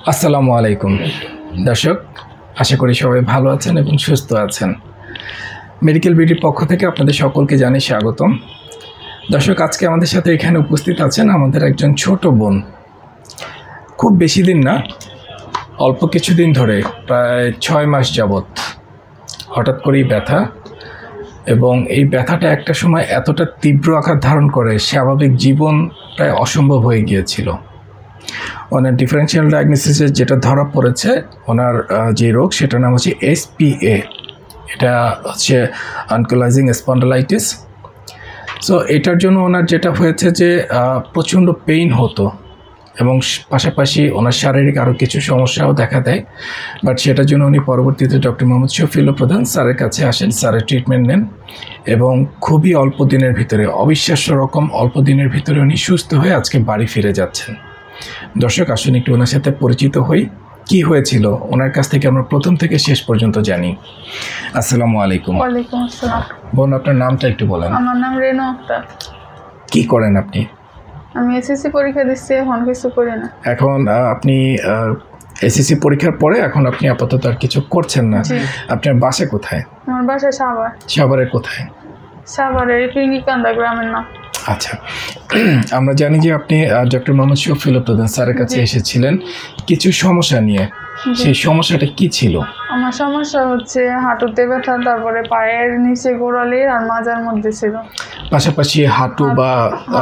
আসসালামু আলাইকুম দর্শক, আশা করি সবাই ভালো আছেন এবং সুস্থ আছেন। মেডিকেল বিডির পক্ষ থেকে আপনাদের সকলকে জানাই স্বাগতম। দর্শক, আজকে আমাদের সাথে এখানে উপস্থিত আছেন আমাদের একজন ছোট বোন। খুব বেশি দিন না, অল্প কিছুদিন ধরে প্রায় 6 মাস যাবৎ হঠাৎ করেই ব্যথা, এবং এই ব্যথাটা একটা সময় এতটা তীব্র আকার ধারণ করে স্বাভাবিক জীবন প্রায় অসম্ভব হয়ে গিয়েছিল। ওনার ডিফারেন্সিয়াল ডায়াগনোসিসে যেটা ধরা পড়েছে, ওনার যে রোগ সেটার নাম হচ্ছে SPA। এটা হচ্ছে আনকোলাইজিং স্পন্ডালাইটিস। সো এটার জন্য ওনার যেটা হয়েছে যে প্রচণ্ড পেইন হতো, এবং পাশাপাশি ওনার শারীরিক আরও কিছু সমস্যাও দেখা দেয়। বাট সেটার জন্য উনি পরবর্তীতে ডক্টর মোহাম্মদ শফিউল্লাহ প্রধান স্যারের কাছে আসেন, স্যারের ট্রিটমেন্ট নেন, এবং খুবই অল্প দিনের ভিতরে, অবিশ্বাস্য রকম অল্প দিনের ভিতরে উনি সুস্থ হয়ে আজকে বাড়ি ফিরে যাচ্ছেন। দর্শক, আসুন একটু ওনার সাথে পরিচিত হই, কি হয়েছিল ওনার কাছ থেকে আমরা প্রথম থেকে শেষ পর্যন্ত জানি। আসসালামু আলাইকুম। ওয়ালাইকুম আসসালাম। বোন, আপনার নামটা একটু বলেন। আমার নাম রেনু আক্তার। কি করেন আপনি? আমি এসএসসি পরীক্ষা দিচ্ছি, এখন কিছু করি না। এখন আপনি এসএসসি পরীক্ষার পরে এখন আপনি আপাতত আর কিছু করছেন না। আপনার বাসা কোথায়? আমার বাসা সাভার। সাভারের কোথায়? সাভারের পিঙ্গিকান্দা গ্রামের নাম। আচ্ছা, আমরা জানি যে আপনি ডক্টর মোহাম্মদ শফিউল্লাহ প্রধান স্যারের কাছে এসেছিলেন কিছু সমস্যা নিয়ে। সেই সমস্যাটা কি ছিল? আমার সমস্যা হচ্ছে হাঁটুতে ব্যথা, তারপরে পায়ের নিচে গোড়ালির আর মাজার মধ্যে ছিল, পাশাপাশি হাঁটু বা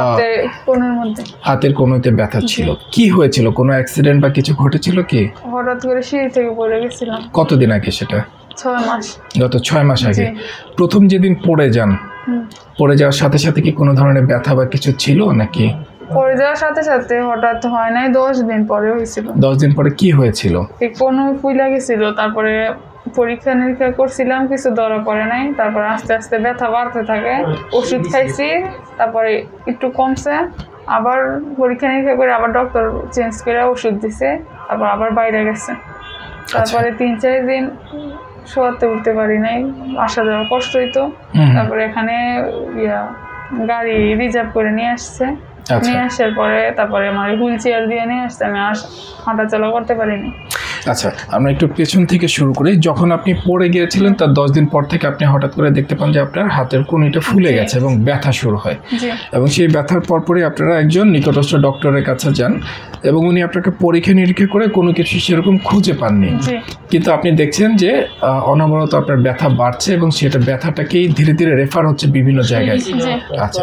হাতের কোনোতে ব্যথা ছিল। কি হয়েছিল? কোনো অ্যাক্সিডেন্ট বা কিছু ঘটেছিল কি? হঠাৎ করে সিঁড়ি থেকে পড়ে গেছিলাম। কতদিন আগে সেটা? 6 মাস। গত 6 মাস আগে। প্রথম যেদিন পড়ে যান, পড়ে যাওয়ার সাথে সাথে কি কোনো ধরনের ব্যথা বা কিছু ছিল নাকি? পড়ে যাওয়ার সাথে সাথে হঠাৎ হয় নাই, 10 দিন পরে হয়েছিল। 10 দিন পরে কি হয়েছিল? কোনো ফুইলা গেছিল, তারপরে পরীক্ষা নিরীক্ষা করছিলাম, কিছু ধরা পড়ে নাই। তারপর আস্তে আস্তে ব্যথা বাড়তে থাকে, ওষুধ খাইছি, তারপরে একটু কমছে, আবার পরীক্ষা নিরীক্ষা করে আবার ডক্টর চেঞ্জ করে ওষুধ দিছে, তারপর আবার বাইরে গেছে। তারপরে 3-4 দিন শোয়াতে উঠতে পারি নাই, আসা যাওয়া কষ্ট হইতো। তারপরে এখানে গাড়ি রিজার্ভ করে নিয়ে আসছে, নিয়ে আসার পরে তারপরে আমার হুইল চেয়ার দিয়ে নিয়ে আসছে, আমি হাঁটাচলা করতে পারিনি। আচ্ছা, আমরা একটু পেছন থেকে শুরু করি। যখন আপনি পড়ে গিয়েছিলেন তার 10 দিন পর থেকে আপনি হঠাৎ করে দেখতে পান যে আপনার হাতের কনুইটা ফুলে গেছে এবং ব্যথা শুরু হয়, এবং সেই ব্যথার পরপরই আপনারা একজন নিকটস্থ ডক্টরের কাছে যান, এবং উনি আপনাকে পরীক্ষা নিরীক্ষা করে কোনো কিছু সেরকম খুঁজে পাননি, কিন্তু আপনি দেখছেন যে অনবরত আপনার ব্যথা বাড়ছে এবং সেটা ব্যথাটাকেই ধীরে ধীরে রেফার হচ্ছে বিভিন্ন জায়গায়। আচ্ছা,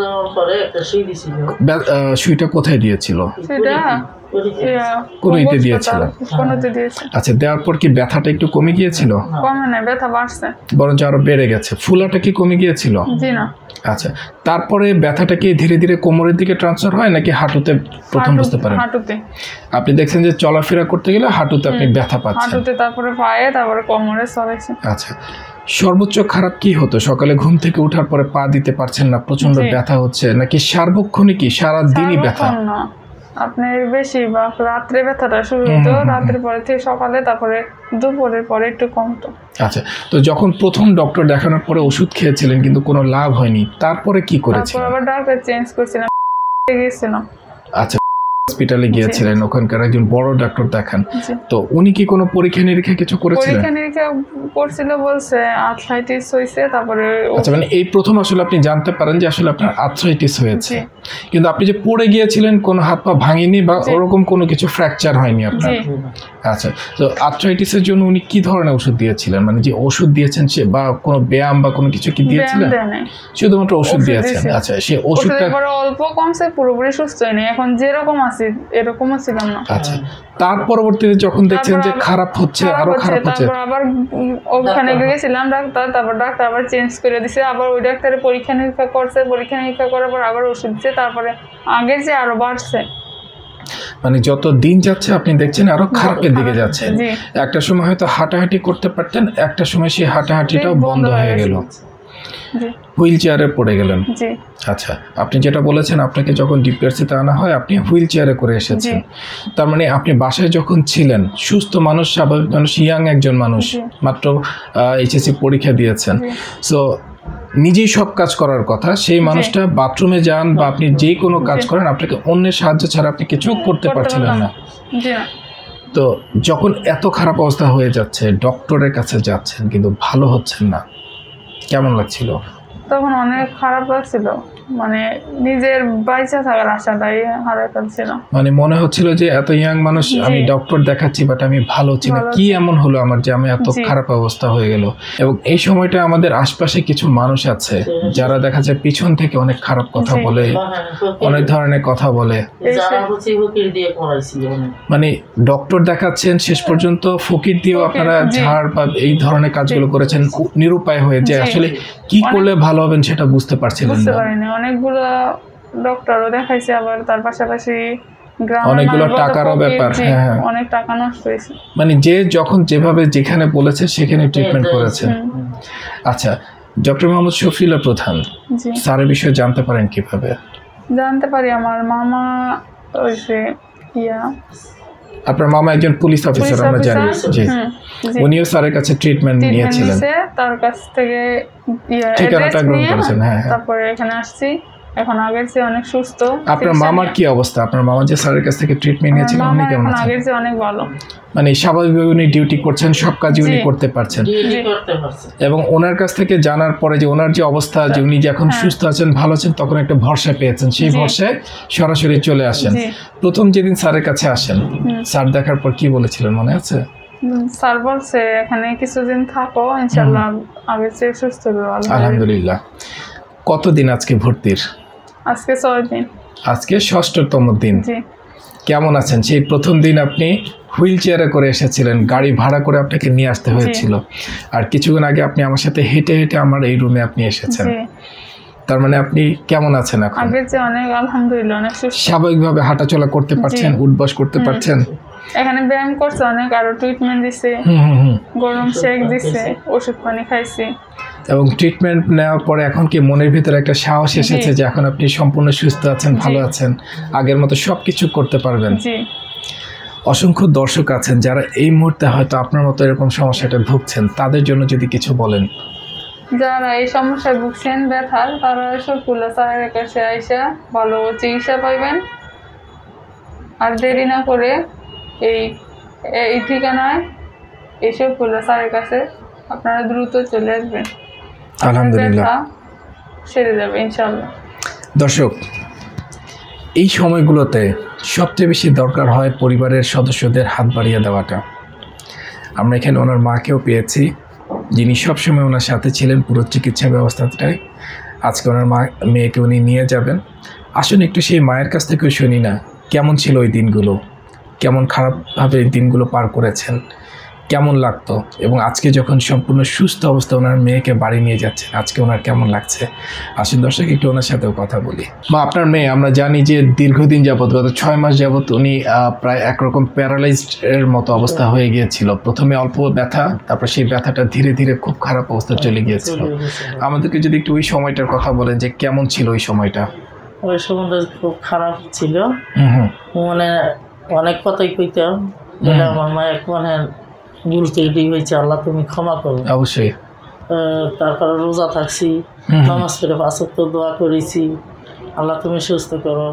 সুইটা কোথায় দিয়েছিল? কোনোতে দিয়েছিল। আচ্ছা, দেওয়ার পর কি ব্যথাটা একটু কমে গিয়েছিল? কমে না, ব্যথা বাড়ছে, বরঞ্চ আরো বেড়ে গেছে। ফুলাটা কি কমে গিয়েছিল? জি না। আচ্ছা, তারপরে ব্যথাটা কি ধীরে ধীরে কোমরের দিকে ট্রান্সফার হয় নাকি হাঁটুতে প্রথম বুঝতে পারেন? হাঁটুতে। আপনি দেখছেন যে চলাফেরা করতে গেলে হাঁটুতে আপনি ব্যথা পাচ্ছেন। হাঁটুতে, তারপরে পায়ে, তারপরে কোমরে চলেছে। আচ্ছা, সর্বোচ্চ খারাপ কি হতো? সকালে ঘুম থেকে ওঠার পরে পা দিতে পারছেন না, প্রচন্ড ব্যথা হচ্ছে, নাকি সার্বক্ষণিকই সারা দিনই ব্যথা? আপনার বেশিরভাগ রাত্রে ব্যথাটা শুরু হতো, রাত্রের পরে থেকে সকালে, তারপরে দুপুরের পরে একটু কমতো। আচ্ছা, তো যখন প্রথম ডক্টর দেখানোর পরে ওষুধ খেয়েছিলেন কিন্তু কোনো লাভ হয়নি, তারপরে কি করেছিলেন? তারপর আবার ডাক্তার চেঞ্জ করেছিলাম, গিয়েছিলাম। আচ্ছা, হসপিটালে গিয়েছিলেন, ওখানকার একজন বড় ডাক্তার দেখান, তো উনি কি কোনো পরীক্ষা নিরীক্ষা কিছু করেছিলেন? পরীক্ষা নিরীক্ষা করছিল, বলছে আর্থ্রাইটিস হয়েছে। তারপরে আচ্ছা, মানে এই প্রথম আসলে আপনি জানতে পারেন যে আসলে আপনার আর্থ্রাইটিস হয়েছে, কিন্তু আপনি যে পড়ে গিয়েছিলেন কোনো হাত পা ভাঙেনি বা ওরকম কোনো কিছু ফ্র্যাকচার হয়নি আপনার? আচ্ছা, তো আর্থ্রাইটিসের জন্য উনি কি ধরনের ওষুধ দিয়েছিলেন? মানে যে ওষুধ দিয়েছেন সে বা কোনো ব্যায়াম বা কোনো কিছু কি দিয়েছিলেন? শুধুমাত্র ওষুধ দিয়েছেন। আচ্ছা, সেই ওষুধটা অল্প কমছে, পুরোপুরি সুস্থ হয়নি, এখন যেরকম আছে এরকমও ছিলাম না। আচ্ছা, তার পরবর্তীতে যখন দেখছেন যে খারাপ হচ্ছে, আরো খারাপ হচ্ছে, তারপর আবার ওখানে গিয়েছিলাম ডাক্তার, তারপর ডাক্তার আবার চেঞ্জ করে দিছে, আবার ওই ডাক্তারের পরীক্ষা নিরীক্ষা করছে, পরীক্ষা নিরীক্ষা করার পর আবার ওষুধ দিচ্ছে, তারপরে আগের যে আরো বাড়ছে। মানে যত দিন যাচ্ছে আপনি দেখছেন আরো খারাপের দিকে যাচ্ছে। একটা সময় হয়তো হাঁটাহাঁটি করতে পারতেন, একটা সময় সেই হাঁটাহাঁটিটাও বন্ধ হয়ে গেল, হুইল চেয়ারে পড়ে গেলেন। আচ্ছা, আপনি যেটা বলেছেন আপনাকে যখন ডিপিআরসিতে আনা হয় আপনি হুইল চেয়ারে করে এসেছেন, তার মানে আপনি বাসায় যখন ছিলেন সুস্থ মানুষ, স্বাভাবিক মানুষ, ইয়াং একজন মানুষ, মাত্র এইচএসসি পরীক্ষা দিয়েছেন, সো নিজেই সব কাজ করার কথা, সেই মানুষটা বাথরুমে যান বা আপনি যে কোনো কাজ করেন, আপনাকে অন্যের সাহায্য ছাড়া আপনি কিছু করতে পারছিলেন না। তো যখন এত খারাপ অবস্থা হয়ে যাচ্ছে, ডক্টরের কাছে যাচ্ছেন কিন্তু ভালো হচ্ছেন না, কেমন লাগছিল? তখন অনেক খারাপ লাগছিল, মানে নিজের বাইচা থাকার আশাটাই হারাই ফেলছিল। মানে মনে হচ্ছিল যে এত ইয়াং মানুষ, আমি ডক্টর দেখাচ্ছি বাট আমি ভালো হচ্ছি না, কি এমন হলো আমার যে আমি এত খারাপ অবস্থা হয়ে গেল। এবং এই সময়টা আমাদের আশপাশে কিছু মানুষ আছে যারা দেখা যায় পিছন থেকে অনেক খারাপ কথা বলে, অনেক ধরনের কথা বলে, মানে ডক্টর দেখাচ্ছেন শেষ পর্যন্ত ফকির দিয়েও আপনারা ঝাড় বা এই ধরনের কাজগুলো করেছেন নিরুপায় হয়ে, যে আসলে কি করলে ভালো হবেন সেটা বুঝতে পারছিলেন না। অনেকগুলো ডক্টরও দেখাইছে, আবার তার পাশাপাশি অনেকগুলো টাকারও ব্যাপার, হ্যাঁ অনেক টাকা নষ্ট হয়েছে। মানে যে যখন যেভাবে যেখানে বলেছে সেখানে ট্রিটমেন্ট করেছে। আচ্ছা, ডক্টর মোহাম্মদ শফিউল্লাহ প্রধান স্যারের বিষয়ে জানতে পারেন কিভাবে? জানতে পারি আমার মামা, ওই যে আপনার মামা একজন পুলিশ অফিসার, আমরা জানি, জি, উনিও স্যারের কাছে ট্রিটমেন্ট নিয়েছিলেন, তার কাছ থেকে ঠিকানাটা গ্রহণ করেছেন। হ্যাঁ, তারপরে এখানে আসছি, এখন আগের চেয়ে অনেক সুস্থ। আপনার মামার কি অবস্থা? আপনার মামা যে স্যারের কাছ থেকে ট্রিটমেন্ট নিয়েছিলেন উনি কেমন আছেন? আগের চেয়ে অনেক ভালো, মানে স্বাভাবিকভাবে উনি ডিউটি করছেন, সব কাজই উনি করতে পারছেন। এবং ওনার কাছ থেকে জানার পরে যে ওনার যে অবস্থা, যে উনি যে এখন সুস্থ আছেন, ভালো আছেন, তখন একটা ভরসা পেয়েছেন, সেই ভরসায় সরাসরি চলে আসেন। প্রথম যেদিন স্যারের কাছে আসেন, স্যার দেখার পর কি বলেছিলেন মনে আছে? স্যার বলছে এখানে কিছুদিন থাকো, ইনশাআল্লাহ আগের চেয়ে সুস্থ হবে। আলহামদুলিল্লাহ। কতদিন আজকে ভর্তির? আজকে 6 দিন। আজকে 6তম দিন। কেমন আছেন? সেই প্রথম দিন আপনি হুইল চেয়ারে করে এসেছিলেন, গাড়ি ভাড়া করে আপনাকে নিয়ে আসতে হয়েছিল, আর কিছুক্ষণ আগে আপনি আমার সাথে হেঁটে হেঁটে আমার এই রুমে আপনি এসেছেন। তার মানে আপনি কেমন আছেন এখন? আগের চেয়ে অনেক, আলহামদুলিল্লাহ, অনেক সুস্থ। স্বাভাবিকভাবে হাঁটাচলা করতে পারছেন, উঠবস করতে পারছেন? এখানে ব্যায়াম করছে অনেক, আরো ট্রিটমেন্ট দিছে, গরম শেক দিছে, ওষুধ পানি খাইছি। এবং ট্রিটমেন্ট নেওয়ার পরে এখন কি মনের ভিতরে একটা সাহস এসেছে যে এখন আপনি সম্পূর্ণ সুস্থ আছেন, ভালো আছেন, আগের মতো সবকিছু করতে পারবেন? অসংখ্য দর্শক আছেন যারা এই মুহূর্তে হয়তো আপনার মতো এরকম সমস্যাটা ভুগছেন, তাদের জন্য যদি কিছু বলেন। যারা এই সমস্যায় ভুগছেন ব্যথার, তারা শফিউল্লাহ স্যারের কাছে আইসা ভালো চিকিৎসা পাইবেন, আর দেরি না করে এই ঠিকানায় এই শফিউল্লাহ স্যারের কাছে আপনারা দ্রুত চলে আসবেন। আলহামদুলিল্লাহ, সেরে যাবে ইনশাআল্লাহ। দর্শক, এই সময়গুলোতে সবচেয়ে বেশি দরকার হয় পরিবারের সদস্যদের হাত বাড়িয়ে দেওয়াটা। আমরা এখানে ওনার মাকেও পেয়েছি, যিনি সবসময় ওনার সাথে ছিলেন পুরো চিকিৎসা ব্যবস্থাটায়। আজকে ওনার মেয়েকে উনি নিয়ে যাবেন। আসুন একটু সেই মায়ের কাছ থেকেও শুনি না, কেমন ছিল ওই দিনগুলো, কেমন খারাপভাবে এই দিনগুলো পার করেছেন, কেমন লাগতো, এবং আজকে যখন সম্পূর্ণ সুস্থ অবস্থা ওনার মেয়েকে বাড়ি নিয়ে যাচ্ছেন, আজকে ওনার কেমন লাগছে। আসুন দর্শক, একটু ওনার সাথেও কথা বলি। মা, আপনার মেয়ে, আমরা জানি যে দীর্ঘদিন যাবৎ, গত 6 মাস যাবৎ উনি প্রায় একরকম প্যারালাইজড এর মতো অবস্থা হয়ে গিয়েছিল। প্রথমে অল্প ব্যথা, তারপর সেই ব্যথাটা ধীরে ধীরে খুব খারাপ অবস্থা চলে গিয়েছিল। আমাদেরকে যদি একটু ওই সময়টার কথা বলেন যে কেমন ছিল ওই সময়টা। ওই সময়টা খুব খারাপ ছিল, মানে অনেক কথাই কইতাম, আমার মা এক মানে ভুল ত্রুটি হয়েছে, আল্লাহ তুমি ক্ষমা করো। অবশ্যই। তারপরে রোজা থাকছি, নামাজ পড়ে 5 ওয়াক্ত দোয়া করেছি, আল্লাহ তুমি সুস্থ করো।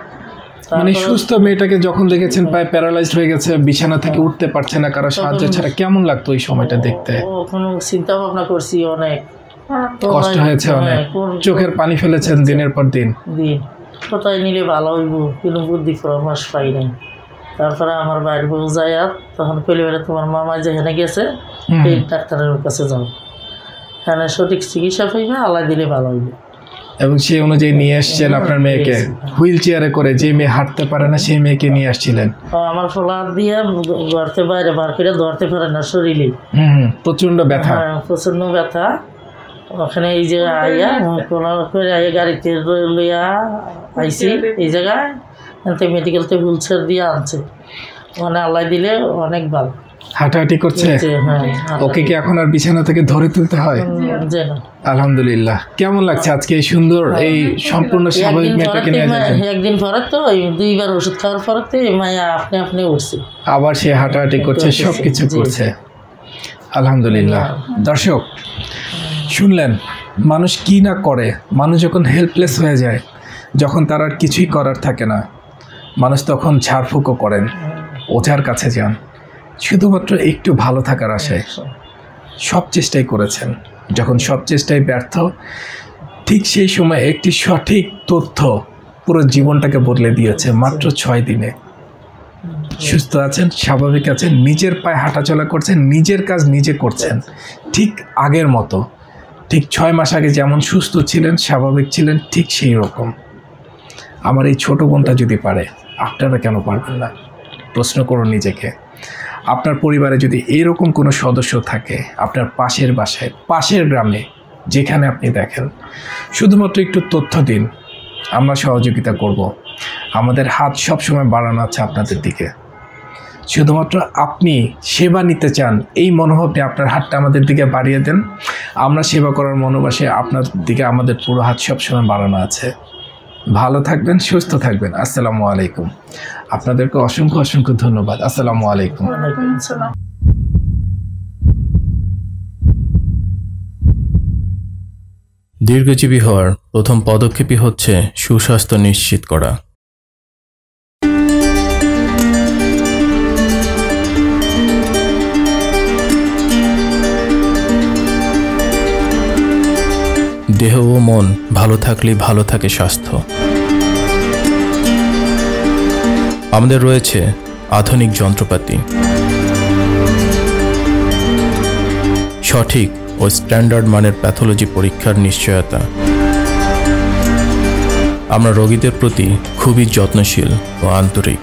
মানে সুস্থ মেয়েটাকে যখন দেখেছেন প্রায় প্যারালাইজড হয়ে গেছে, বিছানা থেকে উঠতে পারছে না, কারো সাহায্য ছাড়া, কেমন লাগতো ওই সময়টা দেখতে? কোনো চিন্তা ভাবনা করছি, অনেক কষ্ট হয়েছে, অনেক চোখের পানি ফেলেছেন দিনের পর দিন। কোথায় নিলে ভালো হইব, কোনো বুদ্ধি পরামর্শ পাই নাই। তারপরে আমার বাইরে বউ যায়, তখন পরিবারে তোমার মামা যেখানে গেছে এই ডাক্তারের কাছে যাও, এখানে সঠিক চিকিৎসা পাইবে, আল্লাহ দিলে ভালো হইবে। এবং সেই অনুযায়ী নিয়ে আসছেন আপনার মেয়েকে, হুইল চেয়ারে করে। যে মেয়ে হাঁটতে পারে না সেই মেয়েকে নিয়ে আসছিলেন। আমার ফলার দিয়ে ঘরতে বাইরে বার করে ধরতে পারে না শরীরে, প্রচন্ড ব্যথা, প্রচন্ড ব্যথা। ওখানে এই যে আইয়া করে আইয়া গাড়িতে লইয়া আইসি এই জায়গায়, মেডিকেলতে হুইল চেয়ার দিয়ে আনছে, মানে আল্লাহ দিলে অনেক ভালো হাঁটাহাঁটি করছে। ওকে কি এখন আর বিছানা থেকে ধরে তুলতে হয়? আলহামদুলিল্লাহ। কেমন লাগছে আজকে এই সুন্দর, এই সম্পূর্ণ স্বাভাবিক মেয়েটাকে নিয়ে যাচ্ছেন? একদিন পরে তো 2বার ওষুধ খাওয়ার পরে তো মায়া আপনি আপনি উঠছে, আবার সে হাঁটাহাঁটি করছে, সবকিছু করছে। আলহামদুলিল্লাহ। দর্শক শুনলেন, মানুষ কি না করে, মানুষ যখন হেল্পলেস হয়ে যায়, যখন তার আর কিছুই করার থাকে না, মানুষ তখন ঝাড়ফুঁকও করেন। ওঝার কাছে যান, শুধুমাত্র একটু ভালো থাকার আশায়। সব চেষ্টাই করেছেন, যখন সব চেষ্টায় ব্যর্থ, ঠিক সেই সময় একটি সঠিক তথ্য পুরো জীবনটাকে বদলে দিয়েছে মাত্র 6 দিনে। সুস্থ আছেন, স্বাভাবিক আছেন, নিজের পায়ে হাঁটাচলা করছেন, নিজের কাজ নিজে করছেন, ঠিক আগের মতো। ঠিক 6 মাস আগে যেমন সুস্থ ছিলেন, স্বাভাবিক ছিলেন, ঠিক সেই রকম। আমার এই ছোট বোনটা যদি পারে, আপনারা কেন পারবেন না? প্রশ্ন করুন নিজেকে। আপনার পরিবারে যদি এরকম কোনো সদস্য থাকে, আপনার পাশের বাসায়, পাশের গ্রামে, যেখানে আপনি দেখেন, শুধুমাত্র একটু তথ্য দিন, আমরা সহযোগিতা করব। আমাদের হাত সবসময় বাড়ানো আছে আপনাদের দিকে। শুধুমাত্র আপনি সেবা নিতে চান, এই মনোভাবে আপনার হাতটা আমাদের দিকে বাড়িয়ে দেন। আমরা সেবা করার মনোবাসে আপনার দিকে আমাদের পুরো হাত সবসময় বাড়ানো আছে। ভালো থাকবেন, সুস্থ থাকবেন। আসসালামু আলাইকুম। আপনাদেরকে অসংখ্য অসংখ্য ধন্যবাদ। আসসালামু আলাইকুম। ওয়ালাইকুম আসসালাম। দীর্ঘজীবী হওয়ার প্রথম পদক্ষেপই হচ্ছে সুস্বাস্থ্য নিশ্চিত করা। দেহ ও মন ভালো থাকলেই ভালো থাকে স্বাস্থ্য। আমাদের রয়েছে আধুনিক যন্ত্রপাতি, সঠিক ও স্ট্যান্ডার্ড মানের প্যাথোলজি পরীক্ষার নিশ্চয়তা। আমরা রোগীদের প্রতি খুবই যত্নশীল ও আন্তরিক।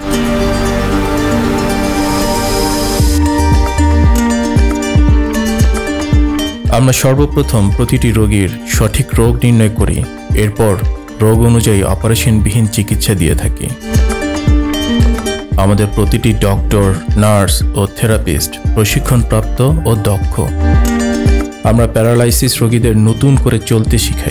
আমরা সর্বপ্রথম প্রতিটি রোগীর সঠিক রোগ নির্ণয় করি, এরপর রোগ অনুযায়ী অপারেশনবিহীন চিকিৎসা দিয়ে থাকি। আমাদের প্রতিটি ডক্টর, নার্স ও থেরাপিস্ট প্রশিক্ষণপ্রাপ্ত ও দক্ষ। আমরা প্যারালাইসিস রোগীদের নতুন করে চলতে শিখাই।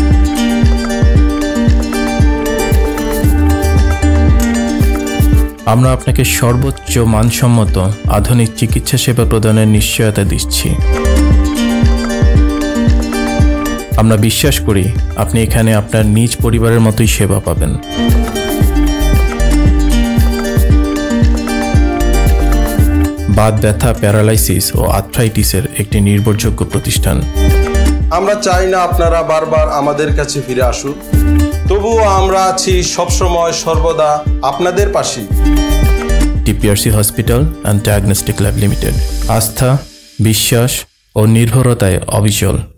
আমরা আপনাকে সর্বোচ্চ মানসম্মত আধুনিক চিকিৎসা সেবা প্রদানের নিশ্চয়তা দিচ্ছি। আমরা বিশ্বাস করি আপনি এখানে আপনার নিজ পরিবারের মতোই সেবা পাবেন। বাত ব্যথা, প্যারালাইসিস ও আর্থ্রাইটিসের একটি নির্ভরযোগ্য প্রতিষ্ঠান। আমরা চাই না আপনারা বারবার আমাদের কাছে ফিরে আসুন, তবুও আমরা আছি সবসময় সর্বদা আপনাদের পাশে। TPRC hospital and diagnostic lab limited, আস্থা, বিশ্বাস ও নির্ভরতায় অবিচল।